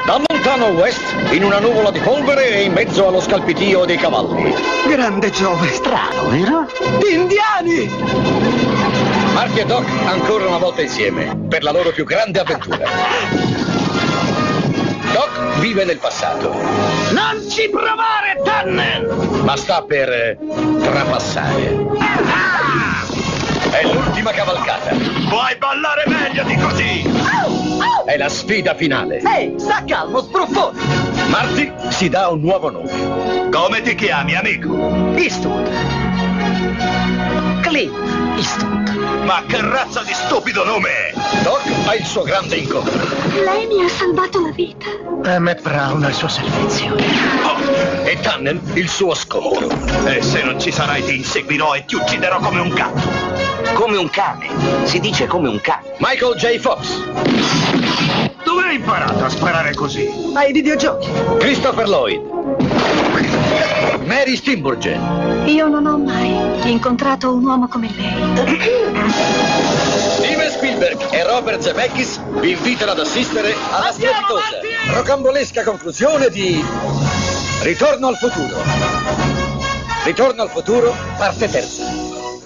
Da lontano a west, in una nuvola di polvere e in mezzo allo scalpitio dei cavalli. Grande Giove. Strano, vero? Indiani! Marty e Doc ancora una volta insieme, per la loro più grande avventura. Doc vive nel passato. Non ci provare, Tannen! Ma sta per trapassare. È l'ultima cavalcata. Puoi ballare meglio di così! È la sfida finale. Ehi, sta calmo, spruffone! Marty si dà un nuovo nome. Come ti chiami, amico? Eastwood. Clint Eastwood. Ma che razza di stupido nome è? Doc ha il suo grande incontro. Lei mi ha salvato la vita. Emmett Brown al suo servizio. E Tannen il suo scontro. E se non ci sarai ti inseguirò e ti ucciderò come un gatto. Come un cane. Si dice come un cane. Michael J. Fox. Dove hai imparato a sparare così? Ai videogiochi. Christopher Lloyd. Mary Steenburgen. Io non ho mai incontrato un uomo come lei. Steven Spielberg e Robert Zemeckis vi invitano ad assistere alla strepitosa, rocambolesca conclusione di Ritorno al futuro. Ritorno al futuro, parte terza.